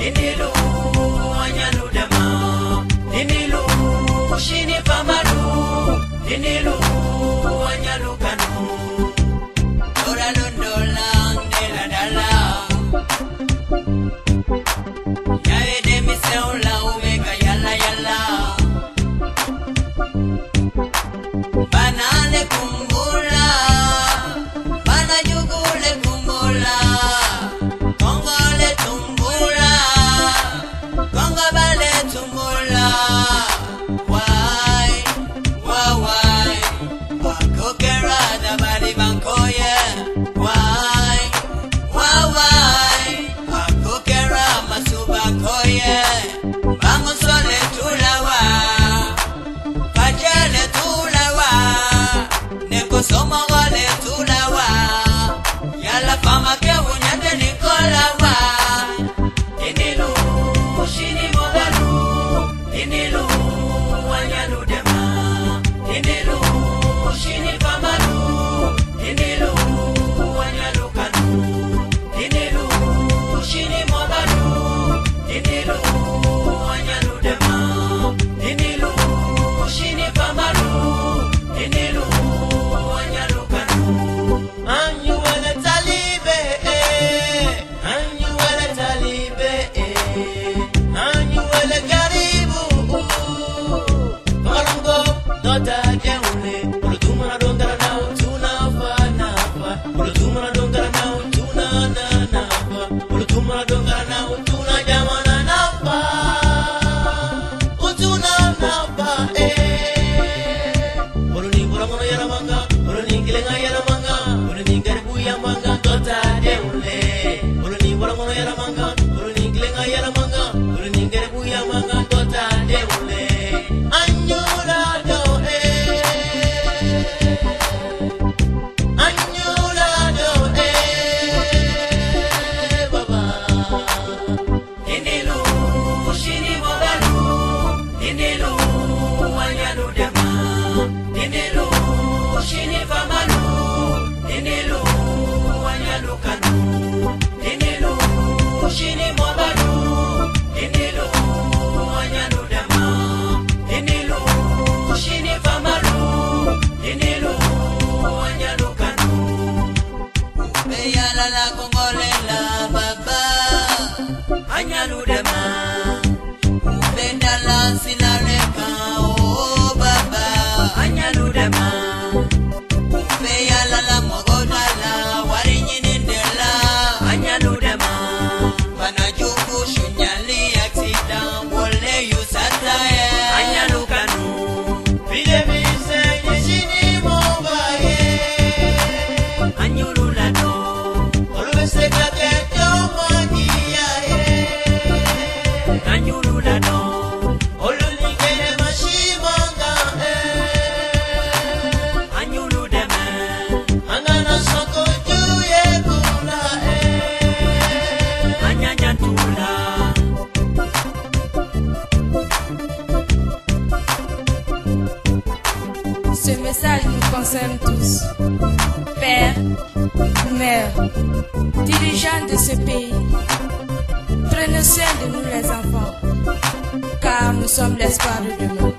Inilu anyalu dema. Inilu shini famalu. Inilu anyalu kanu. Dora londola ndela dala. Yae de miseula umeka yala yala. Banane kumbula. Bana jugule kumbula. Kongole tumbula. Konga bale tumbula. Why? Bakokera da bali bankoye. Why? Bakokera masuba koye. Vamos sole tulawa. Fajele tulawa. Neko somo gole tulawa. Yala fama ke unyate nikolawa. Inilu shini mogalu. Inilu wanyalu dema. Inilu shini famalu. Inilu wanyalu kanu. Inilu shini mogalu. Inilu wanyalu dema. Inilu shini famalu. Inilu wanyalu kanu. Anyu wale talibe, anyu wale talibe, anyu wale karibu. Kamalungo dota jeune, ulutuma dongara na utuna nafa. Ulutuma dongara na utuna nafa. Ulutuma dongara na utuna jamana nafa. Utuna nafa. Uluni buramono yaramanga, uluni kilenga yaramanga, uluni karibu yamanga dota jeune. Uluni buramono yaramanga, uluni kilenga yaramanga, uluni karibu yamanga dota jeune. Anyula do baba. Inilu shini mogalu. Inilu wanyalu dema. Inilu shini famalu. Inilu wanyalu kanu. Inilu shini mogalu. Inilu wanyalu dema. Inilu shini famalu. Inilu wanyalu kanu. Ubeyala la kongolela baba. Anyalu dema. Ubendala silareka oh baba. Anyalu dema. Ubeyala la mogodala warinyinindela. Anyalu dema. Banajuku shunyali aksida wole yusataye. Anyalu kanu. Vile vise yeshini mobaye. Anyulu lado. Olubese kake jomanyiyaye. Anyulu lado. Olunigere mashimanga. Anyulu deme. Angana soko juye kula. Anyanya tula. Ce message nous concerne tous. Père, mère, dirigeants de ce pays, prenez soin de nous les enfants, car nous sommes l'espoir de demain.